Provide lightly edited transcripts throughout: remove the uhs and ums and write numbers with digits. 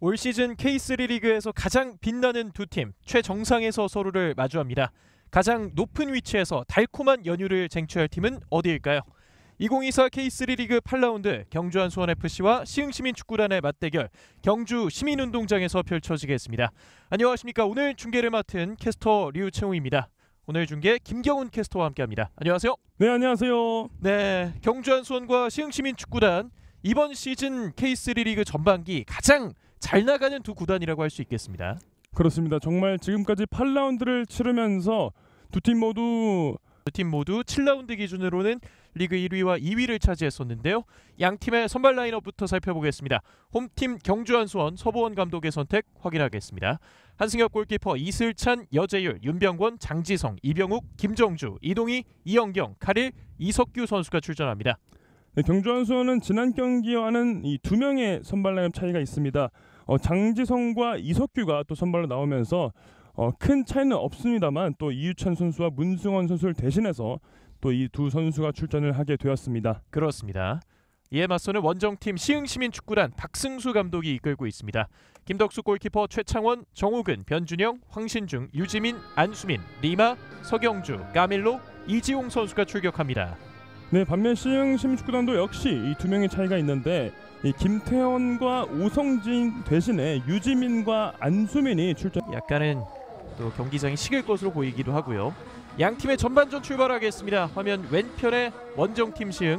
올 시즌 K3 리그에서 가장 빛나는 두 팀 최정상에서 서로를 마주합니다. 가장 높은 위치에서 달콤한 연휴를 쟁취할 팀은 어디일까요? 2024 K3 리그 8라운드 경주 안수원FC와 시흥시민축구단의 맞대결 경주 시민운동장에서 펼쳐지겠습니다. 안녕하십니까. 오늘 중계를 맡은 캐스터 류채웅입니다. 오늘 중계 김경훈 캐스터와 함께합니다. 안녕하세요. 네, 안녕하세요. 네, 경주 안수원과 시흥시민축구단 이번 시즌 K3 리그 전반기 가장 잘 나가는 두 구단이라고 할 수 있겠습니다. 그렇습니다. 정말 지금까지 8라운드를 치르면서 두 팀 모두 7라운드 기준으로는 리그 1위와 2위를 차지했었는데요. 양 팀의 선발 라인업부터 살펴보겠습니다. 홈팀 경주 안수원 서보원 감독의 선택 확인하겠습니다. 한승혁 골키퍼, 이슬찬, 여재율, 윤병권, 장지성, 이병욱, 김정주, 이동희, 이영경, 카릴, 이석규 선수가 출전합니다. 네, 경주 안수원은 지난 경기와는 이 두 명의 선발 라인업 차이가 있습니다. 장지성과 이석규가 또 선발로 나오면서 큰 차이는 없습니다만 또 이유찬 선수와 문승원 선수를 대신해서 또 이 두 선수가 출전을 하게 되었습니다. 그렇습니다. 이에 맞서는 원정팀 시흥시민축구단 박승수 감독이 이끌고 있습니다. 김덕수 골키퍼, 최창원, 정우근, 변준영, 황신중, 유지민, 안수민, 리마, 서경주, 까밀로, 이지용 선수가 출격합니다. 네, 반면 시흥시민축구단도 역시 이 두 명의 차이가 있는데 이 김태현과 오성진 대신에 유지민과 안수민이 출전. 약간은 또 경기장이 식을 것으로 보이기도 하고요. 양 팀의 전반전 출발하겠습니다. 화면 왼편에 원정팀 시흥,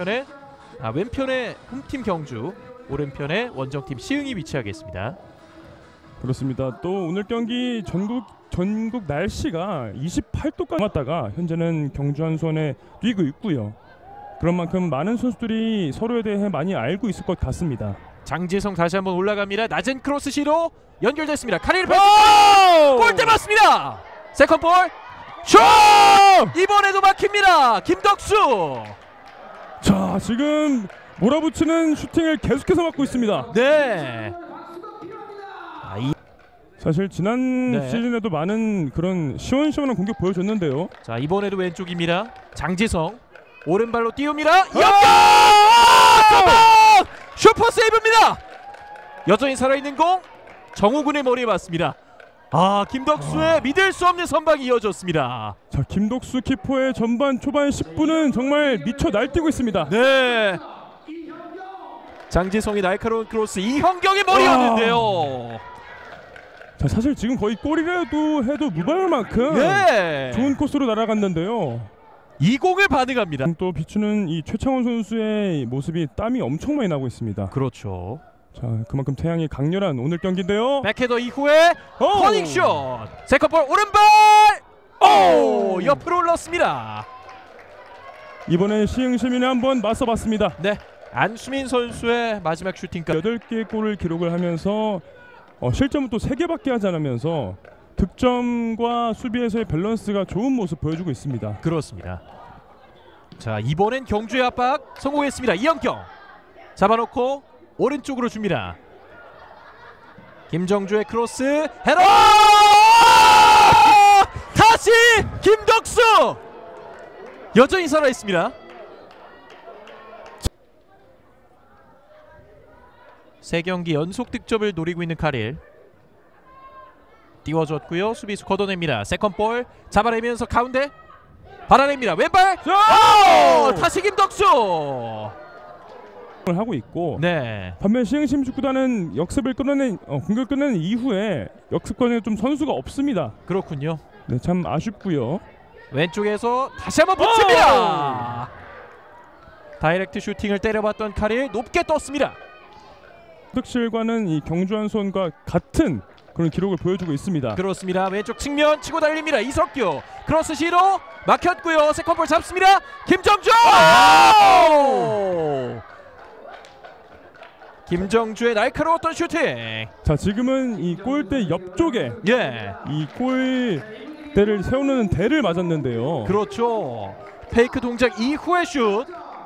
왼편에 홈팀 경주, 오른편에 원정팀 시흥이 위치하겠습니다. 그렇습니다. 또 오늘 경기 전국 날씨가 28도까지 왔다가 현재는 경주 안수원에 뛰고 있고요. 그런 만큼 많은 선수들이 서로에 대해 많이 알고 있을 것 같습니다. 장지성 다시 한번 올라갑니다. 낮은 크로스 시도 연결됐습니다. 카릴 패스 골대 맞습니다. 세컨볼 슛! 이번에도 막힙니다. 김덕수. 자, 지금 몰아붙이는 슈팅을 계속해서 막고 있습니다. 네. 사실 지난 시즌에도 많은 그런 시원시원한 공격 보여줬는데요. 자, 이번에도 왼쪽입니다. 장지성 오른발로 띄웁니다. 슈퍼 세이브입니다. 여전히 살아있는 공 정우군의 머리에 맞습니다. 김덕수의 믿을 수 없는 선방이 이어졌습니다. 자, 김덕수 키퍼의 전반 초반 10분은 정말 미쳐 날뛰고 있습니다. 네. 장지성이 날카로운 크로스 이형경의 머리였는데요. 자, 사실 지금 거의 골이라도 해도 무방할 만큼 좋은 코스로 날아갔는데요. 이 공을 반응합니다. 또 비추는 이 최창원 선수의 모습이 땀이 엄청 많이 나고 있습니다. 그렇죠. 자, 그만큼 태양이 강렬한 오늘 경기인데요. 백헤더 이후에 커닝슛. 세컨볼 오른발. 옆으로 올랐습니다. 이번에 시흥시민이 한번 맞서봤습니다. 네. 안수민 선수의 마지막 슈팅까지 8개의 골을 기록을 하면서 실점은 또 3개밖에 하지 않으면서 득점과 수비에서의 밸런스가 좋은 모습 보여주고 있습니다. 그렇습니다. 자, 이번엔 경주의 압박 성공했습니다. 이영경 잡아놓고 오른쪽으로 줍니다. 김정주의 크로스 헤더. 다시 김덕수 여전히 살아있습니다. 세 경기 연속 득점을 노리고 있는 카릴. 띄워줬고요. 수비수 걷어냅니다. 세컨볼 잡아내면서 가운데 받아냅니다. 왼발. 다시 김덕수 하고 있고. 네. 반면 시흥시민축구단은 역습을 끊어낸 공격을 끊어낸 이후에 역습권에 좀 선수가 없습니다. 그렇군요. 네, 참 아쉽고요. 왼쪽에서 다시 한번 붙입니다. 다이렉트 슈팅을 때려봤던 카릴 높게 떴습니다. 득실과는 이 경주 안수원과 같은 그런 기록을 보여주고 있습니다. 그렇습니다. 왼쪽 측면 치고 달립니다. 이석규 크로스 시도 막혔고요. 세컨볼 잡습니다. 김정주. 김정주의 날카로웠던 슈팅. 자, 지금은 이 골대 옆쪽에 이 골대를 세우는 대를 맞았는데요. 그렇죠. 페이크 동작 이후의 슛.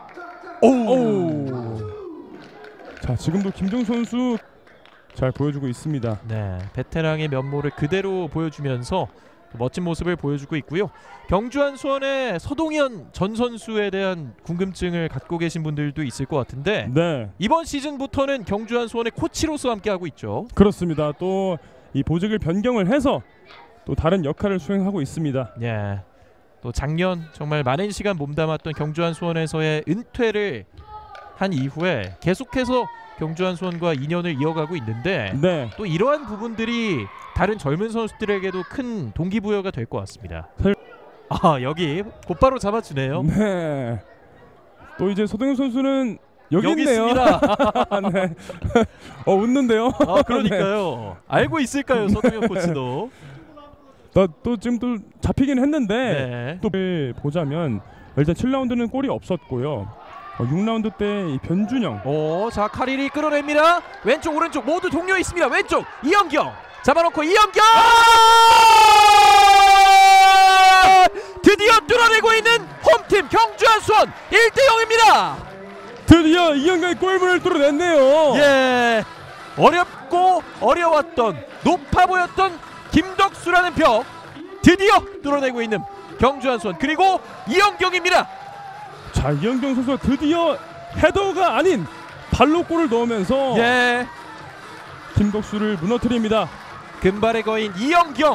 자, 지금도 김정 선수 잘 보여주고 있습니다. 네, 베테랑의 면모를 그대로 보여주면서 멋진 모습을 보여주고 있고요. 경주한 수원의 서동현 전 선수에 대한 궁금증을 갖고 계신 분들도 있을 것 같은데 네, 이번 시즌부터는 경주한 수원의 코치로서 함께하고 있죠. 그렇습니다. 또 이 보직을 변경을 해서 또 다른 역할을 수행하고 있습니다. 예. 또 작년 정말 많은 시간 몸담았던 경주한 수원에서의 은퇴를 한 이후에 계속해서 경주한 수원과 인연을 이어가고 있는데 네, 또 이러한 부분들이 다른 젊은 선수들에게도 큰 동기부여가 될 것 같습니다. 여기 곧바로 잡아주네요. 네. 또 이제 서동현 선수는 여기 있네요. 있습니다. 네. 웃는데요. 그러니까요. 알고 있을까요, 서동현 코치도? 또 지금 또 잡히긴 했는데 네. 또 보자면 일단 7라운드는 골이 없었고요. 6라운드 때 이 변준영. 자 카릴이 끌어냅니다. 왼쪽 오른쪽 모두 동료 있습니다. 왼쪽 이영경 잡아놓고 이영경 드디어 뚫어내고 있는 홈팀 경주한 수원 1대0입니다. 드디어 이영경의 골문을 뚫어냈네요. 예, 어렵고 어려웠던 높아 보였던 김덕수라는 벽 드디어 뚫어내고 있는 경주한 수원 그리고 이영경입니다. 자, 이영경 선수가 드디어 헤더가 아닌 발로 골을 넣으면서 예, 김덕수를 무너뜨립니다. 금발의 거인 이영경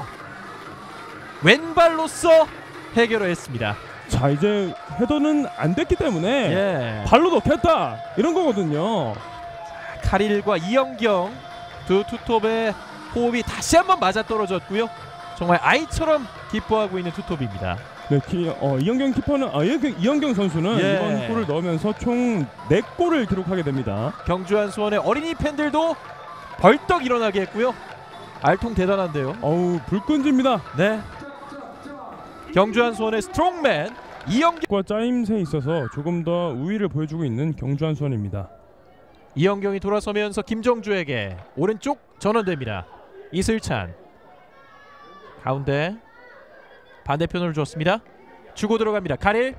왼발로서 해결을 했습니다. 자, 이제 헤더는 안 됐기 때문에 예, 발로 넣겠다 이런 거거든요. 카릴과 이영경 두 투톱의 호흡이 다시 한번 맞아떨어졌고요. 정말 아이처럼 기뻐하고 있는 투톱입니다. 네, 이영경 키퍼는 이영경 선수는 예, 이번 골을 넣으면서 총 4골을 기록하게 됩니다. 경주한 수원의 어린이 팬들도 벌떡 일어나게 했고요. 알통 대단한데요. 불 끈집니다. 네, 경주한 수원의 스트롱맨 이영경. 과 짜임새에 있어서 조금 더 우위를 보여주고 있는 경주한 수원입니다. 이영경이 돌아서면서 김정주에게 오른쪽 전원됩니다. 이슬찬 가운데 반대편으로 줬습니다. 주고 들어갑니다. 카릴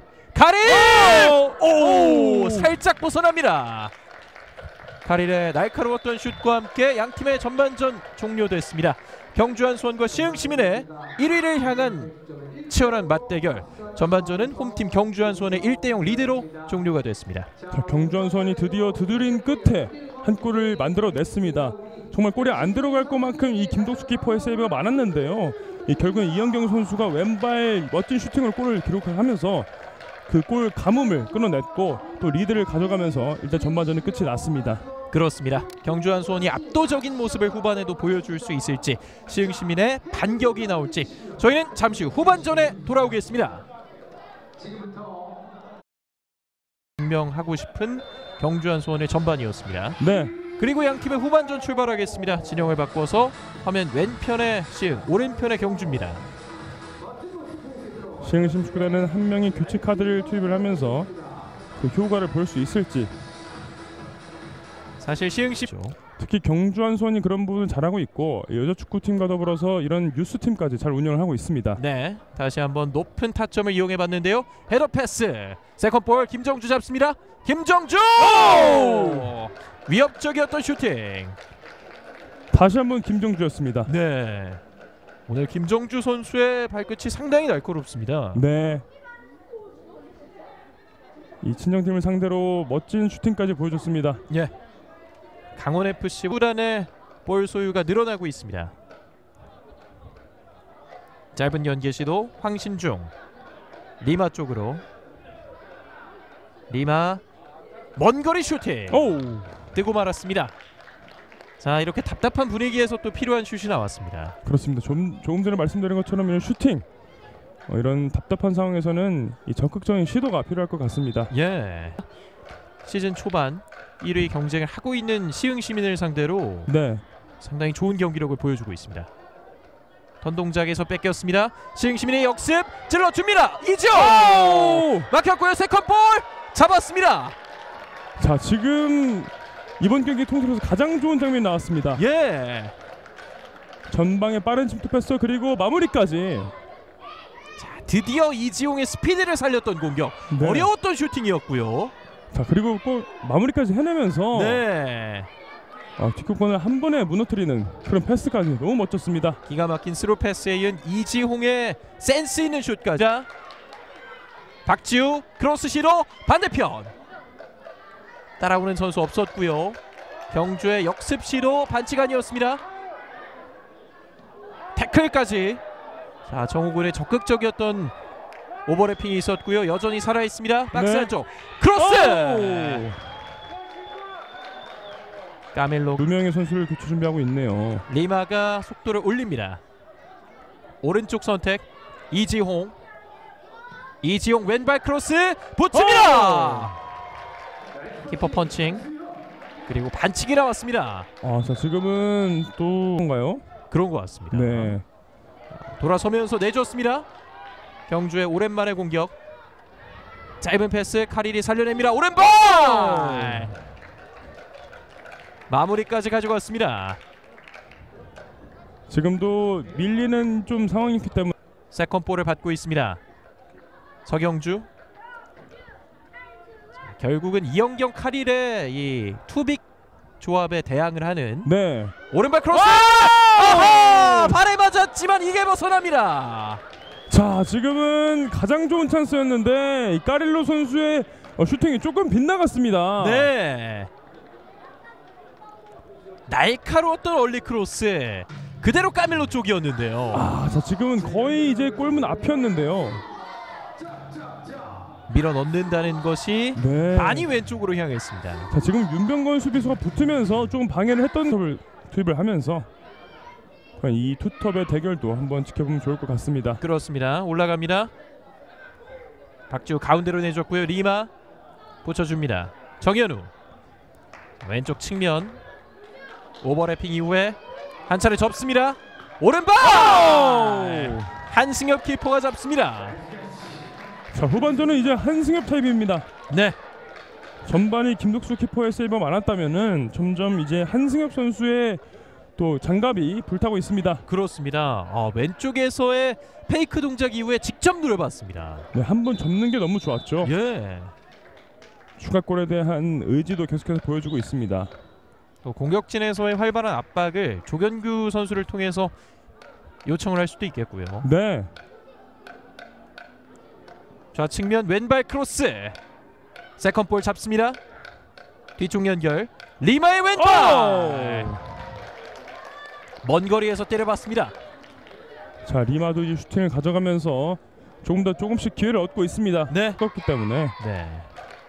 오! 살짝 벗어납니다. 카릴의 날카로웠던 슛과 함께 양팀의 전반전 종료됐습니다. 경주한 수원과 시흥시민의 1위를 향한 치열한 맞대결. 전반전은 홈팀 경주한 수원의 1대0 리드로 종료가 됐습니다. 자, 경주한 수원이 드디어 두드린 끝에 한 골을 만들어냈습니다. 정말 골이 안 들어갈 것만큼 이 김덕수 키퍼의 세이브가 많았는데요. 결국은 이영경 선수가 왼발 멋진 슈팅으로 골을 기록하면서 그 골 가뭄을 끊어냈고 또 리드를 가져가면서 일단 전반전은 끝이 났습니다. 그렇습니다. 경주한 수원이 압도적인 모습을 후반에도 보여줄 수 있을지 시흥시민의 반격이 나올지 저희는 잠시 후 후반전에 돌아오겠습니다. 증명하고 싶은 경주한 수원의 전반이었습니다. 네, 그리고 양팀의 후반전 출발하겠습니다. 진영을 바꿔서 화면 왼편에 시흥, 오른편에 경주입니다. 시흥 심축구단은 한 명이 교체 카드를 투입을 하면서 그 효과를 볼 수 있을지. 사실 시흥시 특히 경주한 수원이 그런 부분을 잘하고 있고 여자 축구팀과 더불어서 이런 유스팀까지 잘 운영을 하고 있습니다. 네, 다시 한번 높은 타점을 이용해봤는데요. 헤더 패스, 세컨볼 김정주 잡습니다. 김정주! 위협적이었던 슈팅. 다시 한번 김정주였습니다. 네, 오늘 김정주 선수의 발끝이 상당히 날카롭습니다. 네, 이 친정팀을 상대로 멋진 슈팅까지 보여줬습니다. 예, 강원FC 구단의 볼 소유가 늘어나고 있습니다. 짧은 연계 시도 황신중 리마 쪽으로 리마 먼거리 슈팅 뜨고 말았습니다. 자, 이렇게 답답한 분위기에서 또 필요한 슛이 나왔습니다. 그렇습니다. 조금 전에 말씀드린 것처럼 이런 슈팅 이런 답답한 상황에서는 이 적극적인 시도가 필요할 것 같습니다. 예, 시즌 초반 1위 경쟁을 하고 있는 시흥시민을 상대로 네, 상당히 좋은 경기력을 보여주고 있습니다. 턴 동작에서 뺏겼습니다. 시흥시민의 역습 찔러줍니다. 이지호 막혔고요. 세컨볼 잡았습니다. 자, 지금 이번 경기 통틀어서 가장 좋은 장면이 나왔습니다. 예, 전방의 빠른 침투 패스 그리고 마무리까지. 자, 드디어 이지용의 스피드를 살렸던 공격. 네. 어려웠던 슈팅이었고요. 자, 그리고 꼭 마무리까지 해내면서 네, 뒷공간을 한 번에 무너뜨리는 그런 패스까지 너무 멋졌습니다. 기가 막힌 스루 패스에 이은 이지홍의 센스 있는 슛까지. 자, 박지우 크로스 시도 반대편 따라오는 선수 없었고요. 경주의 역습 시도 반칙 아니었습니다. 태클까지. 자, 정우군의 적극적이었던 오버래핑이 있었고요. 여전히 살아있습니다. 박스 네. 안쪽 크로스. 까멜로 두 명의 선수를 교체 준비하고 있네요. 리마가 속도를 올립니다. 오른쪽 선택 이지홍 왼발 크로스 붙입니다. 키퍼 펀칭 그리고 반칙이 나왔습니다. 자, 지금은 또 뭔가요? 그런 것 같습니다. 네. 돌아서면서 내줬습니다. 경주의 오랜만의 공격. 짧은 패스 카릴이 살려냅니다. 오른발 마무리까지 가져갔습니다. 지금도 밀리는 좀 상황이기 때문에 세컨볼을 받고 있습니다. 서경주. 자, 결국은 이영경 카릴의 이 투빅 조합에 대항을 하는 네. 오른발 크로스. 아하! 발에 맞았지만 이게 벗어납니다. 자, 지금은 가장 좋은 찬스였는데 이 까릴로 선수의 슈팅이 조금 빗나갔습니다. 네. 날카로웠던 얼리 크로스 그대로 까밀로 쪽이었는데요. 자, 지금은 거의 이제 골문 앞이었는데요. 밀어 넣는다는 것이 네. 많이 왼쪽으로 향했습니다. 자, 지금 윤병건 수비수가 붙으면서 조금 방해를 했던 투입을 하면서 이 투톱의 대결도 한번 지켜보면 좋을 것 같습니다. 그렇습니다. 올라갑니다. 박지우 가운데로 내줬고요. 리마 붙여줍니다. 정현우 왼쪽 측면 오버래핑 이후에 한 차례 접습니다. 오른발 한승엽 키퍼가 잡습니다. 자, 후반전은 이제 한승엽 타입입니다. 네. 전반이 김덕수 키퍼의 세이브가 많았다면은 점점 이제 한승엽 선수의 또 장갑이 불타고 있습니다. 그렇습니다. 왼쪽에서의 페이크 동작 이후에 직접 누려봤습니다. 네, 한번 접는 게 너무 좋았죠. 예. 추가골에 대한 의지도 계속해서 보여주고 있습니다. 또 공격진에서의 활발한 압박을 조견규 선수를 통해서 요청을 할 수도 있겠고요. 네. 좌측면 왼발 크로스. 세컨볼 잡습니다. 뒤쪽 연결. 리마의 왼발. 먼 거리에서 때려봤습니다. 자, 리마도 이 슈팅을 가져가면서 조금씩 기회를 얻고 있습니다. 네. 그렇기 때문에 네.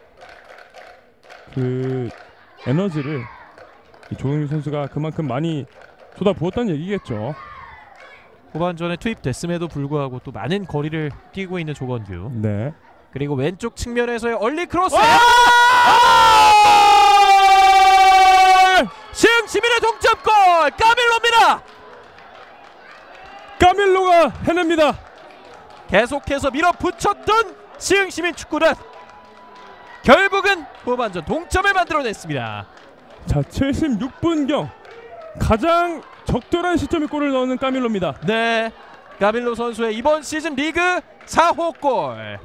그 에너지를 이 조용희 선수가 그만큼 많이 쏟아부었다는 얘기겠죠. 후반전에 투입됐음에도 불구하고 또 많은 거리를 뛰고 있는 조건규. 네. 그리고 왼쪽 측면에서의 얼리 크로스. 시흥시민의 동점골 까밀로입니다. 까밀로가 해냅니다. 계속해서 밀어붙였던 시흥시민 축구단 결국은 후반전 동점을 만들어냈습니다. 자, 76분경 가장 적절한 시점에 골을 넣는 까밀로입니다. 네, 까밀로 선수의 이번 시즌 리그 4호 골.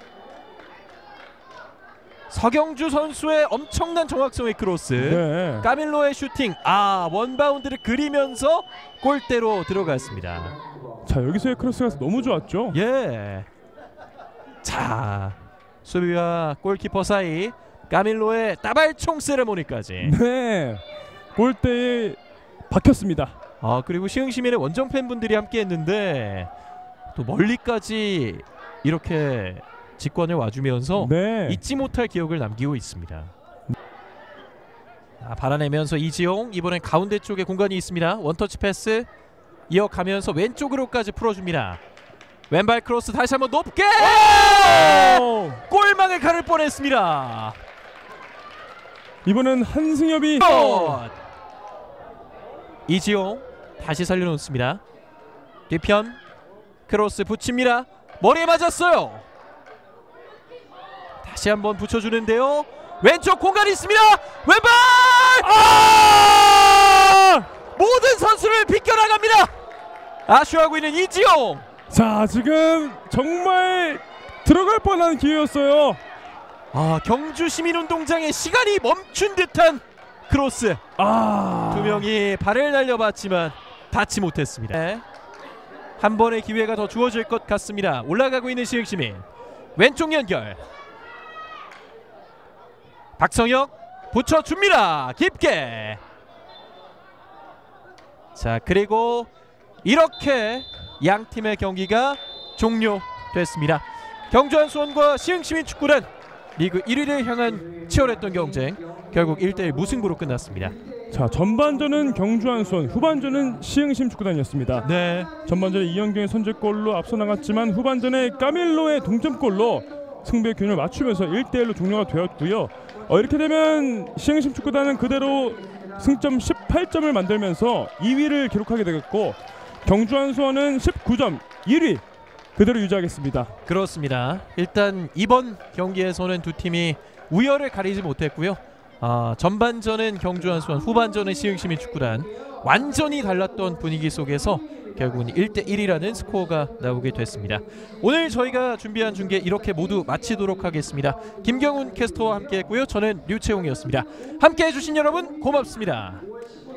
서경주 선수의 엄청난 정확성의 크로스. 네. 까밀로의 슈팅. 원바운드를 그리면서 골대로 들어갔습니다. 자, 여기서의 크로스가 너무 좋았죠. 예. 자, 수비와 골키퍼 사이 까밀로의 따발총 세레모니까지. 네. 골대에 박혔습니다. 그리고 시흥시민의 원정 팬분들이 함께했는데 또 멀리까지 이렇게 직관을 와주면서 네. 잊지 못할 기억을 남기고 있습니다. 받아내면서 이지용, 이번엔 가운데 쪽에 공간이 있습니다. 원터치 패스 이어가면서 왼쪽으로까지 풀어줍니다. 왼발 크로스 다시 한번 높게 골망을 가를 뻔했습니다. 이번엔 한승엽이 이지용 다시 살려놓습니다. 뒤편 크로스 붙입니다. 머리에 맞았어요. 다시 한번 붙여주는데요. 왼쪽 공간이 있습니다. 왼발! 모든 선수를 비껴나갑니다. 아쉬워하고 있는 이지용. 자, 지금 정말 들어갈 뻔한 기회였어요. 경주 시민운동장의 시간이 멈춘 듯한 크로스. 두 명이 발을 날려봤지만 닿지 못했습니다. 네. 한 번의 기회가 더 주어질 것 같습니다. 올라가고 있는 시흥시민. 왼쪽 연결. 박성혁 붙여줍니다. 깊게. 자, 그리고 이렇게 양 팀의 경기가 종료됐습니다. 경주한 수원과 시흥시민 축구단 리그 1위를 향한 치열했던 경쟁, 결국 1대1 무승부로 끝났습니다. 자, 전반전은 경주한 수원, 후반전은 시흥시민 축구단이었습니다. 네. 전반전에 이현경의 선제골로 앞서 나갔지만 후반전에 까밀로의 동점골로 승부의 균을 맞추면서 1대1로 종료가 되었고요. 이렇게 되면 시흥시민 축구단은 그대로 승점 18점을 만들면서 2위를 기록하게 되겠고, 경주한 수원은 19점 1위 그대로 유지하겠습니다. 그렇습니다. 일단 이번 경기에서는 두 팀이 우열을 가리지 못했고요. 전반전은 경주한 수원, 후반전은 시흥시민 축구단, 완전히 달랐던 분위기 속에서 결국은 1대1이라는 스코어가 나오게 됐습니다. 오늘 저희가 준비한 중계 이렇게 모두 마치도록 하겠습니다. 김경훈 캐스터와 함께했고요. 저는 류채용이었습니다. 함께해 주신 여러분 고맙습니다.